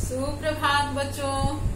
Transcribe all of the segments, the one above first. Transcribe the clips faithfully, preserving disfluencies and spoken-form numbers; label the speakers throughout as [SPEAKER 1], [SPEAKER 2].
[SPEAKER 1] सुप्रभात बच्चों,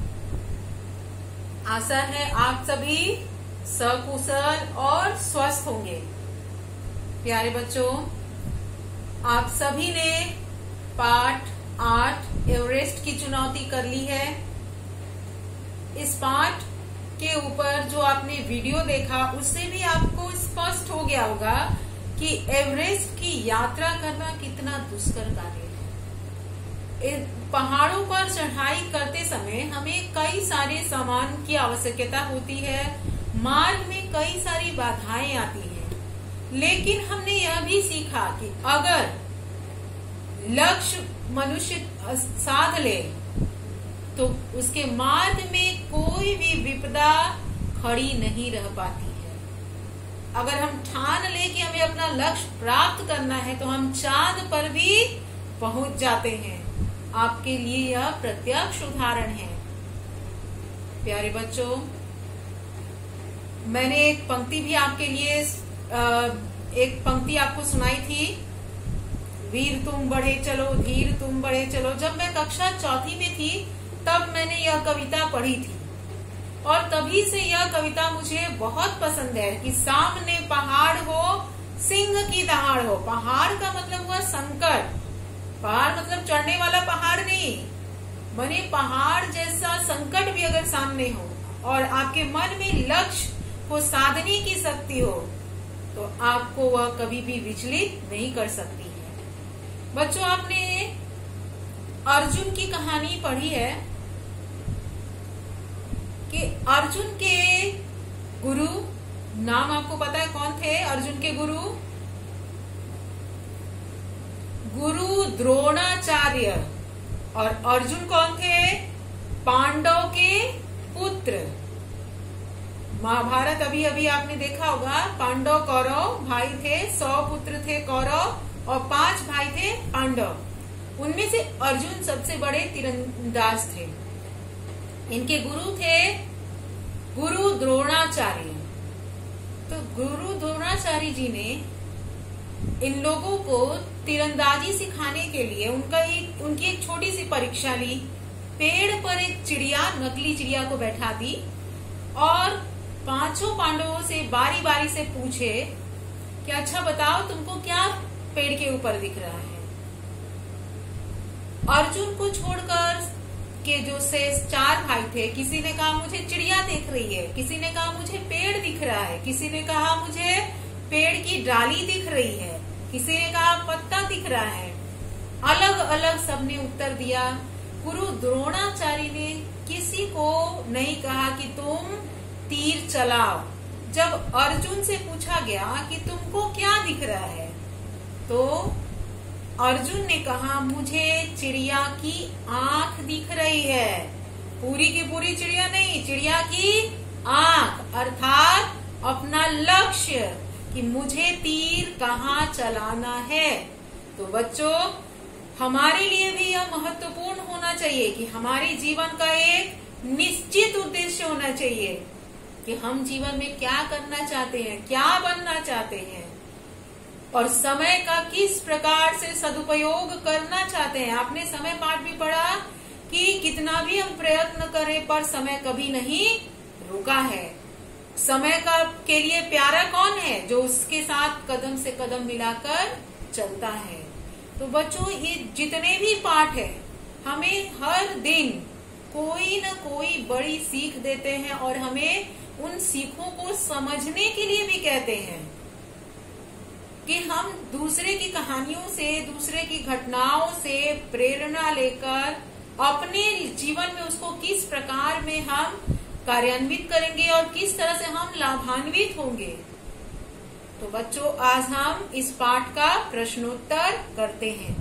[SPEAKER 1] आशा है आप सभी सकुशल और स्वस्थ होंगे। प्यारे बच्चों, आप सभी ने पाठ आठ एवरेस्ट की चुनौती कर ली है। इस पाठ के ऊपर जो आपने वीडियो देखा उससे भी आपको स्पष्ट हो गया होगा कि एवरेस्ट की यात्रा करना कितना दुष्कर कार्य है। पहाड़ों पर चढ़ाई करते समय हमें कई सारे सामान की आवश्यकता होती है, मार्ग में कई सारी बाधाएं आती हैं, लेकिन हमने यह भी सीखा कि अगर लक्ष्य मनुष्य साध ले तो उसके मार्ग में कोई भी विपदा खड़ी नहीं रह पाती है। अगर हम ठान ले कि हमें अपना लक्ष्य प्राप्त करना है तो हम चांद पर भी पहुंच जाते हैं। आपके लिए यह प्रत्यक्ष उदाहरण है। प्यारे बच्चों, मैंने एक पंक्ति भी आपके लिए एक पंक्ति आपको सुनाई थी, वीर तुम बढ़े चलो, धीर तुम बढ़े चलो। जब मैं कक्षा चौथी में थी तब मैंने यह कविता पढ़ी थी और तभी से यह कविता मुझे बहुत पसंद है कि सामने पहाड़ हो, सिंह की दहाड़ हो। पहाड़ का मतलब हुआ संकट। पहाड़ मतलब चढ़ने वाला पहाड़ नहीं, बने पहाड़ जैसा संकट भी अगर सामने हो और आपके मन में लक्ष्य को साधने की शक्ति हो तो आपको वह कभी भी विचलित नहीं कर सकती है। बच्चों, आपने अर्जुन की कहानी पढ़ी है कि अर्जुन के गुरु, नाम आपको पता है कौन थे अर्जुन के गुरु? गुरु द्रोणाचार्य। और अर्जुन कौन थे? पांडव के पुत्र। महाभारत अभी अभी आपने देखा होगा, पांडव कौरव भाई थे, सौ पुत्र थे कौरव और पांच भाई थे पांडव। उनमें से अर्जुन सबसे बड़े तीरंदाज थे। इनके गुरु थे गुरु द्रोणाचार्य। तो गुरु द्रोणाचार्य जी ने इन लोगों को तीरंदाजी सिखाने के लिए उनका एक उनकी एक छोटी सी परीक्षा ली। पेड़ पर एक चिड़िया, नकली चिड़िया को बैठा दी और पांचों पांडवों से बारी बारी से पूछे कि अच्छा बताओ तुमको क्या पेड़ के ऊपर दिख रहा है। अर्जुन को छोड़कर के जो से चार भाई थे, किसी ने कहा मुझे चिड़िया दिख रही है, किसी ने कहा मुझे पेड़ दिख रहा है, किसी ने कहा मुझे पेड़ की डाली दिख रही है, किसी ने कहा पत्ता दिख रहा है। अलग अलग सबने उत्तर दिया। गुरु द्रोणाचार्य ने किसी को नहीं कहा कि तुम तीर चलाओ। जब अर्जुन से पूछा गया कि तुमको क्या दिख रहा है तो अर्जुन ने कहा मुझे चिड़िया की आंख दिख रही है। पूरी की पूरी चिड़िया नहीं, चिड़िया की आंख, अर्थात अपना लक्ष्य कि मुझे तीर कहाँ चलाना है। तो बच्चों, हमारे लिए भी यह महत्वपूर्ण होना चाहिए कि हमारे जीवन का एक निश्चित उद्देश्य होना चाहिए कि हम जीवन में क्या करना चाहते हैं, क्या बनना चाहते हैं और समय का किस प्रकार से सदुपयोग करना चाहते हैं। आपने समय पाठ भी पढ़ा कि कितना भी हम प्रयत्न करें पर समय कभी नहीं रुका है। समय का के लिए प्यारा कौन है? जो उसके साथ कदम से कदम मिलाकर चलता है। तो बच्चों, ये जितने भी पाठ है हमें हर दिन कोई न कोई बड़ी सीख देते हैं और हमें उन सीखों को समझने के लिए भी कहते हैं कि हम दूसरे की कहानियों से, दूसरे की घटनाओं से प्रेरणा लेकर अपने जीवन में उसको किस प्रकार में हम कार्यान्वित करेंगे और किस तरह से हम लाभान्वित होंगे। तो बच्चों, आज हम इस पाठ का प्रश्नोत्तर करते हैं।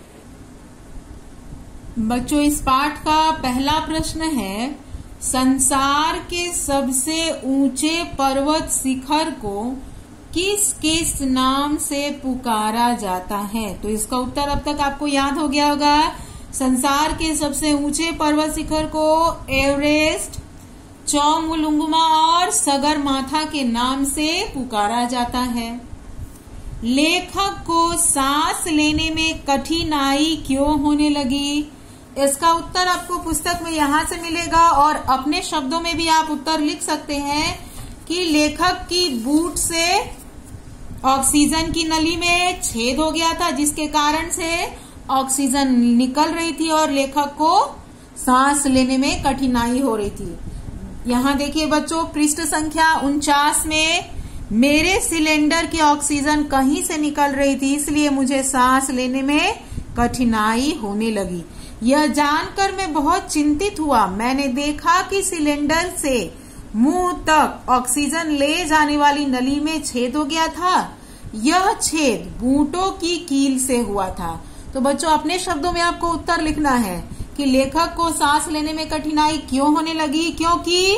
[SPEAKER 1] बच्चों, इस पाठ का पहला प्रश्न है, संसार के सबसे ऊंचे पर्वत शिखर को किस किस नाम से पुकारा जाता है? तो इसका उत्तर अब तक आपको याद हो गया होगा। संसार के सबसे ऊंचे पर्वत शिखर को एवरेस्ट, चोंगलुंगमा और सगरमाथा के नाम से पुकारा जाता है। लेखक को सांस लेने में कठिनाई क्यों होने लगी? इसका उत्तर आपको पुस्तक में यहाँ से मिलेगा और अपने शब्दों में भी आप उत्तर लिख सकते हैं कि लेखक की बूट से ऑक्सीजन की नली में छेद हो गया था, जिसके कारण से ऑक्सीजन निकल रही थी और लेखक को सांस लेने में कठिनाई हो रही थी। यहाँ देखिए बच्चों, पृष्ठ संख्या उनचास में मेरे सिलेंडर की ऑक्सीजन कहीं से निकल रही थी, इसलिए मुझे सांस लेने में कठिनाई होने लगी। यह जानकर मैं बहुत चिंतित हुआ। मैंने देखा कि सिलेंडर से मुंह तक ऑक्सीजन ले जाने वाली नली में छेद हो गया था। यह छेद बूटों की कील से हुआ था। तो बच्चों, अपने शब्दों में आपको उत्तर लिखना है कि लेखक को सांस लेने में कठिनाई क्यों होने लगी, क्योंकि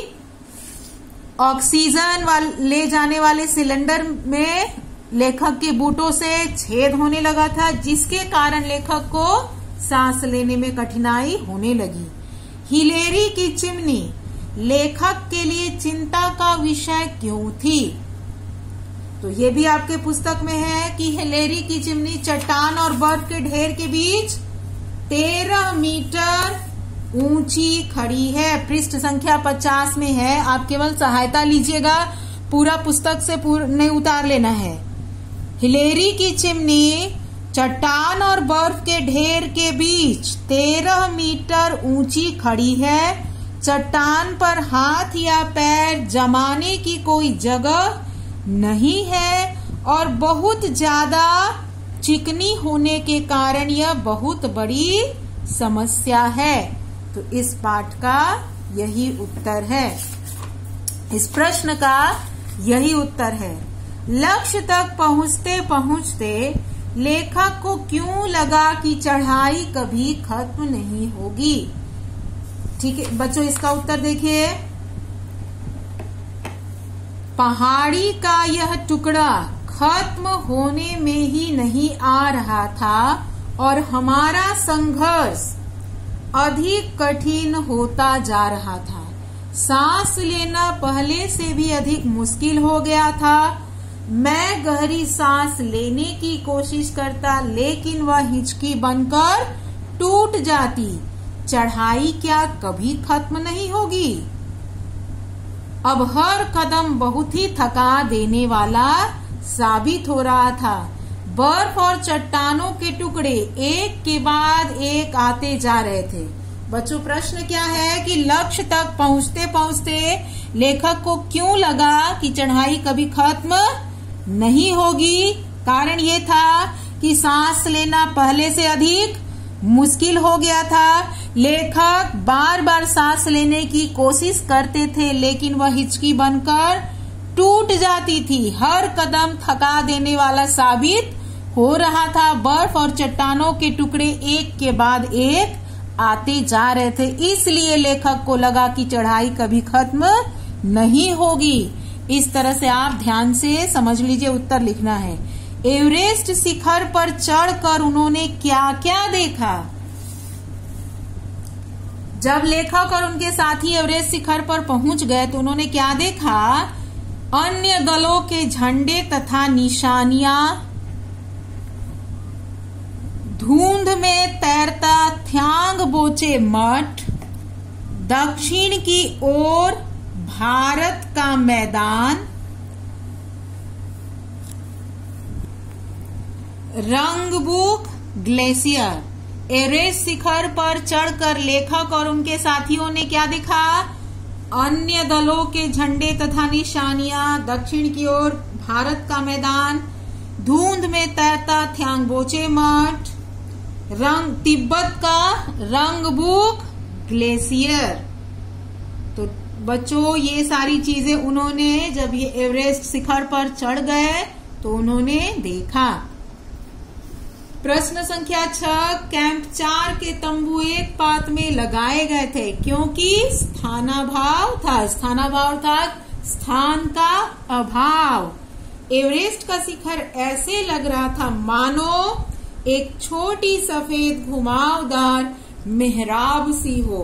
[SPEAKER 1] ऑक्सीजन ले जाने वाले सिलेंडर में लेखक के बूटों से छेद होने लगा था, जिसके कारण लेखक को सांस लेने में कठिनाई होने लगी। हिलेरी की चिमनी लेखक के लिए चिंता का विषय क्यों थी? तो ये भी आपके पुस्तक में है कि हिलेरी की चिमनी चट्टान और बर्फ के ढेर के बीच तेरह मीटर ऊंची खड़ी है। पृष्ठ संख्या पचास में है। आप केवल सहायता लीजिएगा, पूरा पुस्तक से पूरा नहीं उतार लेना है। हिलेरी की चिमनी चट्टान और बर्फ के ढेर के बीच तेरह मीटर ऊंची खड़ी है। चट्टान पर हाथ या पैर जमाने की कोई जगह नहीं है और बहुत ज्यादा चिकनी होने के कारण यह बहुत बड़ी समस्या है। तो इस पाठ का यही उत्तर है, इस प्रश्न का यही उत्तर है। लक्ष्य तक पहुंचते पहुंचते लेखक को क्यों लगा कि चढ़ाई कभी खत्म नहीं होगी? ठीक है बच्चों, इसका उत्तर देखिए। पहाड़ी का यह टुकड़ा खत्म होने में ही नहीं आ रहा था और हमारा संघर्ष अधिक कठिन होता जा रहा था। सांस लेना पहले से भी अधिक मुश्किल हो गया था। मैं गहरी सांस लेने की कोशिश करता, लेकिन वह हिचकी बनकर टूट जाती। चढ़ाई क्या कभी खत्म नहीं होगी? अब हर कदम बहुत ही थका देने वाला साबित हो रहा था। बर्फ और चट्टानों के टुकड़े एक के बाद एक आते जा रहे थे। बच्चों, प्रश्न क्या है कि लक्ष्य तक पहुंचते पहुंचते लेखक को क्यों लगा कि चढ़ाई कभी खत्म नहीं होगी? कारण ये था कि सांस लेना पहले से अधिक मुश्किल हो गया था। लेखक बार बार सांस लेने की कोशिश करते थे, लेकिन वह हिचकी बनकर टूट जाती थी। हर कदम थका देने वाला साबित हो रहा था। बर्फ और चट्टानों के टुकड़े एक के बाद एक आते जा रहे थे, इसलिए लेखक को लगा कि चढ़ाई कभी खत्म नहीं होगी। इस तरह से आप ध्यान से समझ लीजिए, उत्तर लिखना है। एवरेस्ट शिखर पर चढ़कर उन्होंने क्या क्या देखा? जब लेखक और उनके साथी एवरेस्ट शिखर पर पहुंच गए तो उन्होंने क्या देखा? अन्य दलों के झंडे तथा निशानियां, धुंध में तैरता थ्यांग बोचे मठ, दक्षिण की ओर भारत का मैदान, रंगबुक ग्लेशियर। एवरेस्ट शिखर पर चढ़कर लेखक और उनके साथियों ने क्या देखा? अन्य दलों के झंडे तथा निशानियां, दक्षिण की ओर भारत का मैदान, धुंध में तैरता थ्यांगबोचे मठ, रंग तिब्बत का रंगबुक ग्लेशियर। तो बच्चों, ये सारी चीजें उन्होंने जब ये एवरेस्ट शिखर पर चढ़ गए तो उन्होंने देखा। प्रश्न संख्या छह, कैंप चार के तंबू एक पात में लगाए गए थे क्योंकि स्थानाभाव था। स्थानाभाव अर्थात स्थान का अभाव। एवरेस्ट का शिखर ऐसे लग रहा था मानो एक छोटी सफेद घुमावदार मेहराब सी हो।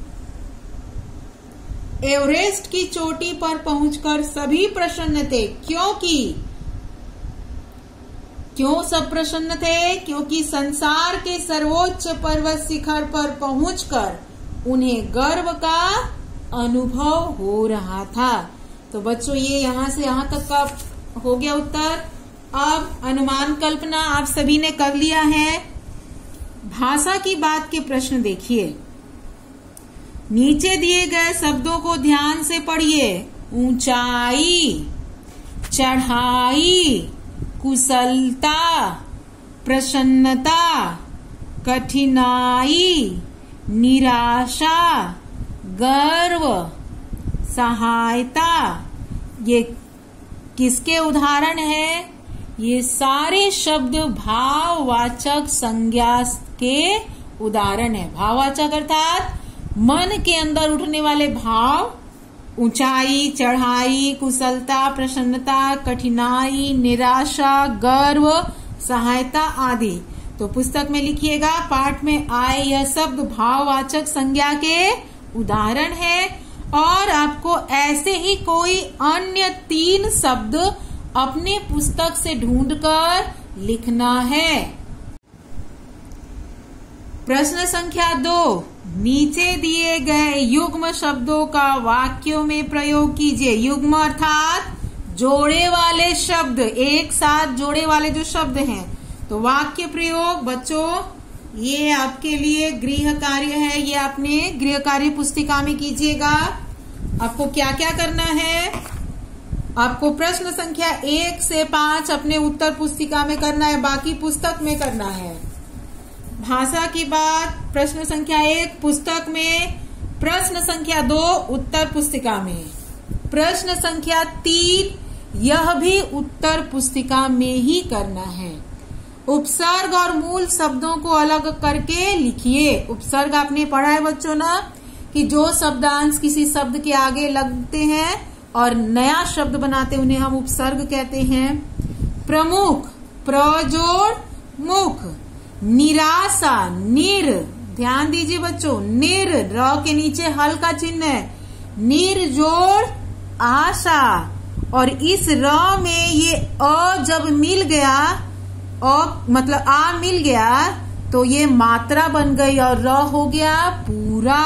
[SPEAKER 1] एवरेस्ट की चोटी पर पहुंचकर सभी प्रसन्न थे क्योंकि क्यों सब प्रसन्न थे? क्योंकि संसार के सर्वोच्च पर्वत शिखर पर पहुंचकर उन्हें गर्व का अनुभव हो रहा था। तो बच्चों ये यहाँ से यहाँ तक का हो गया उत्तर। अब अनुमान कल्पना आप सभी ने कर लिया है। भाषा की बात के प्रश्न देखिए। नीचे दिए गए शब्दों को ध्यान से पढ़िए। ऊंचाई, चढ़ाई, कुशलता, प्रसन्नता, कठिनाई, निराशा, गर्व, सहायता, ये किसके उदाहरण है? ये सारे शब्द भाववाचक संज्ञा के उदाहरण है। भाववाचक अर्थात मन के अंदर उठने वाले भाव, ऊंचाई, चढ़ाई, कुशलता, प्रसन्नता, कठिनाई, निराशा, गर्व, सहायता आदि। तो पुस्तक में लिखिएगा, पाठ में आए यह शब्द भाववाचक संज्ञा के उदाहरण है। और आपको ऐसे ही कोई अन्य तीन शब्द अपने पुस्तक से ढूंढकर लिखना है। प्रश्न संख्या दो, नीचे दिए गए युग्म शब्दों का वाक्यों में प्रयोग कीजिए। युग्म अर्थात जोड़े वाले शब्द, एक साथ जोड़े वाले जो शब्द हैं। तो वाक्य प्रयोग बच्चों ये आपके लिए गृह कार्य है, ये आपने गृह कार्य पुस्तिका में कीजिएगा। आपको क्या क्या करना है? आपको प्रश्न संख्या एक से पांच अपने उत्तर पुस्तिका में करना है, बाकी पुस्तक में करना है। भाषा की बात प्रश्न संख्या एक पुस्तक में, प्रश्न संख्या दो उत्तर पुस्तिका में, प्रश्न संख्या तीन यह भी उत्तर पुस्तिका में ही करना है। उपसर्ग और मूल शब्दों को अलग करके लिखिए। उपसर्ग आपने पढ़ा है बच्चों ना, कि जो शब्दांश किसी शब्द के आगे लगते हैं और नया शब्द बनाते उन्हें हम उपसर्ग कहते हैं। प्रमुख, प्रजोड़ मुख, निराशा, निर, ध्यान दीजिए बच्चों, निर, र के नीचे हल का चिन्ह है, निर्जोड़ आशा। और इस र में ये अ जब मिल गया, अ मतलब आ मिल गया, तो ये मात्रा बन गई और र हो गया पूरा।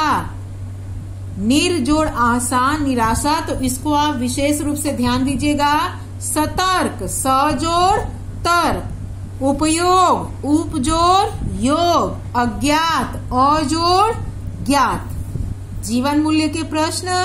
[SPEAKER 1] निर्जोड़ आशा, निराशा, तो इसको आप विशेष रूप से ध्यान दीजिएगा। सतर्क, सजोड़ तर्क, उपयोग, उपजोड़ योग, अज्ञात, अजोड़ ज्ञात। जीवन मूल्य के प्रश्न,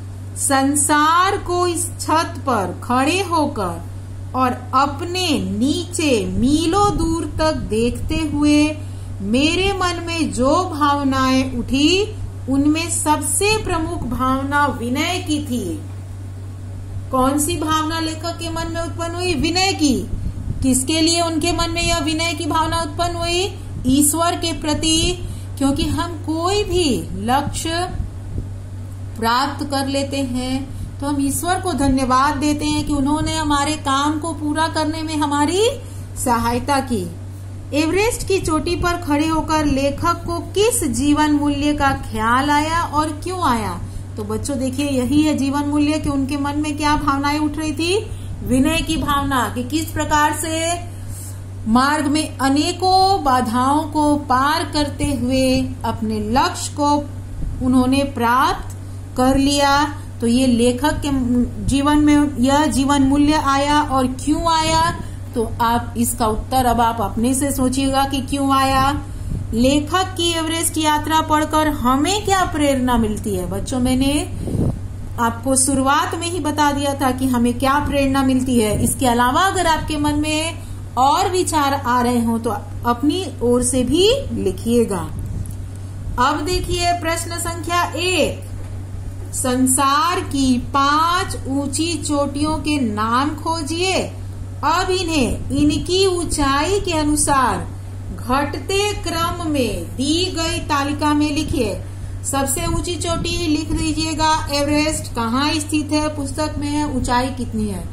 [SPEAKER 1] संसार को इस छत पर खड़े होकर और अपने नीचे मीलों दूर तक देखते हुए मेरे मन में जो भावनाएं उठी उनमें सबसे प्रमुख भावना विनय की थी। कौन सी भावना लेखक के मन में उत्पन्न हुई? विनय की। किसके लिए उनके मन में यह विनय की भावना उत्पन्न हुई? ईश्वर के प्रति। क्योंकि हम कोई भी लक्ष्य प्राप्त कर लेते हैं तो हम ईश्वर को धन्यवाद देते हैं कि उन्होंने हमारे काम को पूरा करने में हमारी सहायता की। एवरेस्ट की चोटी पर खड़े होकर लेखक को किस जीवन मूल्य का ख्याल आया और क्यों आया? तो बच्चों देखिए, यही है जीवन मूल्य कि उनके मन में क्या भावनाएं उठ रही थी? विनय की भावना, कि किस प्रकार से मार्ग में अनेकों बाधाओं को पार करते हुए अपने लक्ष्य को उन्होंने प्राप्त कर लिया। तो ये लेखक के जीवन में यह जीवन मूल्य आया। और क्यों आया? तो आप इसका उत्तर अब आप अपने से सोचिएगा कि क्यों आया। लेखक की एवरेस्ट यात्रा पढ़कर हमें क्या प्रेरणा मिलती है? बच्चों मैंने आपको शुरुआत में ही बता दिया था कि हमें क्या प्रेरणा मिलती है। इसके अलावा अगर आपके मन में और विचार आ रहे हो तो अपनी ओर से भी लिखिएगा। अब देखिए प्रश्न संख्या एक, संसार की पांच ऊंची चोटियों के नाम खोजिए। अब इन्हें इनकी ऊंचाई के अनुसार घटते क्रम में दी गई तालिका में लिखिए। सबसे ऊंची चोटी लिख दीजिएगा एवरेस्ट, कहाँ स्थित है, पुस्तक में है, ऊंचाई कितनी है।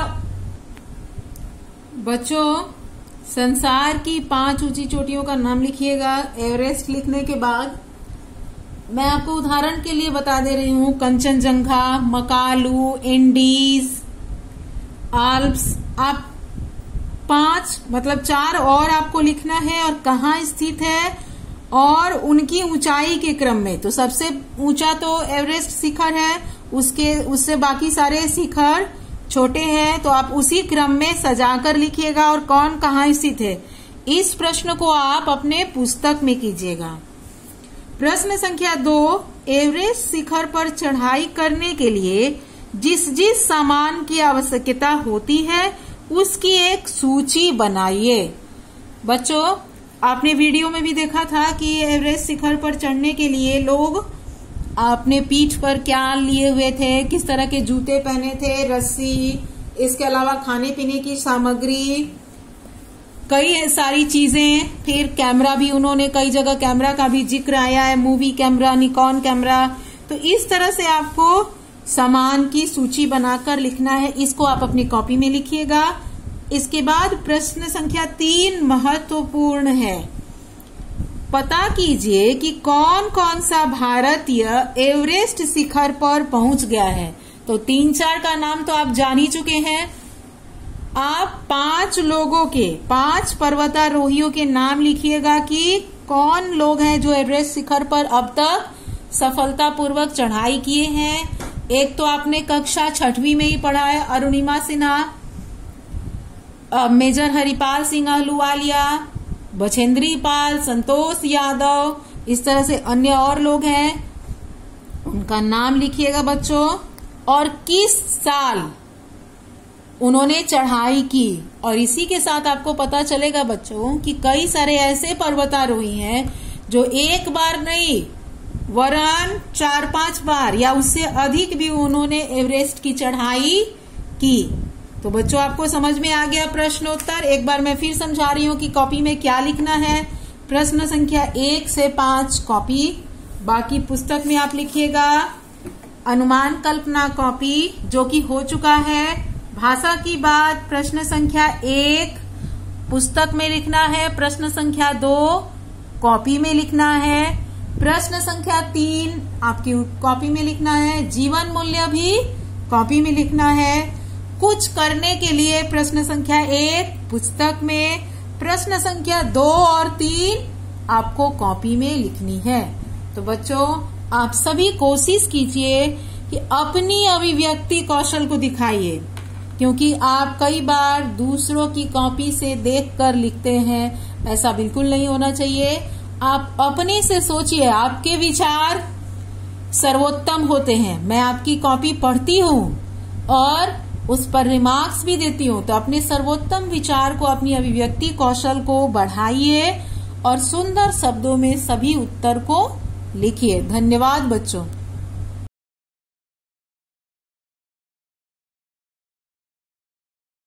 [SPEAKER 1] बच्चों संसार की पांच ऊंची चोटियों का नाम लिखिएगा। एवरेस्ट लिखने के बाद मैं आपको उदाहरण के लिए बता दे रही हूँ, कंचनजंगा, मकालू, एंडीज, आल्प्स। आप पांच मतलब चार और आपको लिखना है और कहाँ स्थित है और उनकी ऊंचाई के क्रम में। तो सबसे ऊंचा तो एवरेस्ट शिखर है, उसके उससे बाकी सारे शिखर छोटे हैं, तो आप उसी क्रम में सजाकर लिखिएगा और कौन कहाँ स्थित है। इस प्रश्न को आप अपने पुस्तक में कीजिएगा। प्रश्न संख्या दो, एवरेस्ट शिखर पर चढ़ाई करने के लिए जिस जिस सामान की आवश्यकता होती है उसकी एक सूची बनाइए। बच्चों, आपने वीडियो में भी देखा था कि एवरेस्ट शिखर पर चढ़ने के लिए लोग अपने पीठ पर क्या लिए हुए थे, किस तरह के जूते पहने थे, रस्सी, इसके अलावा खाने पीने की सामग्री, कई सारी चीजें, फिर कैमरा भी उन्होंने कई जगह कैमरा का भी जिक्र आया है, मूवी कैमरा, निकॉन कैमरा। तो इस तरह से आपको सामान की सूची बनाकर लिखना है। इसको आप अपनी कॉपी में लिखिएगा। इसके बाद प्रश्न संख्या तीन महत्वपूर्ण है। पता कीजिए कि कौन कौन सा भारतीय एवरेस्ट शिखर पर पहुंच गया है। तो तीन चार का नाम तो आप जान ही चुके हैं। आप पांच लोगों के, पांच पर्वतारोहियों के नाम लिखिएगा कि कौन लोग हैं जो एवरेस्ट शिखर पर अब तक सफलतापूर्वक चढ़ाई किए हैं। एक तो आपने कक्षा छठवीं में ही पढ़ा है, अरुणिमा सिन्हा, मेजर हरिपाल सिंह अहलूवालिया, बछेंद्री पाल, संतोष यादव, इस तरह से अन्य और लोग हैं, उनका नाम लिखिएगा बच्चों, और किस साल उन्होंने चढ़ाई की। और इसी के साथ आपको पता चलेगा बच्चों कि कई सारे ऐसे पर्वतारोही हैं जो एक बार नहीं वरन चार पांच बार या उससे अधिक भी उन्होंने एवरेस्ट की चढ़ाई की। तो बच्चों, आपको समझ में आ गया प्रश्नोत्तर। एक बार मैं फिर समझा रही हूँ कि कॉपी में क्या लिखना है। प्रश्न संख्या एक से पांच कॉपी, बाकी पुस्तक में आप लिखिएगा। अनुमान कल्पना कॉपी जो कि हो चुका है। भाषा की बात प्रश्न संख्या एक पुस्तक में लिखना है, प्रश्न संख्या दो कॉपी में लिखना है, प्रश्न संख्या तीन आपकी कॉपी में लिखना है, जीवन मूल्य भी कॉपी में लिखना है। कुछ करने के लिए प्रश्न संख्या एक पुस्तक में, प्रश्न संख्या दो और तीन आपको कॉपी में लिखनी है। तो बच्चों, आप सभी कोशिश कीजिए कि अपनी अभिव्यक्ति कौशल को दिखाइए, क्योंकि आप कई बार दूसरों की कॉपी से देखकर लिखते हैं। ऐसा बिल्कुल नहीं होना चाहिए। आप अपने से सोचिए, आपके विचार सर्वोत्तम होते हैं। मैं आपकी कॉपी पढ़ती हूँ और उस पर रिमार्क्स भी देती हूँ, तो अपने सर्वोत्तम विचार को, अपनी अभिव्यक्ति कौशल को बढ़ाइए और सुंदर शब्दों में सभी उत्तर को लिखिए। धन्यवाद बच्चों।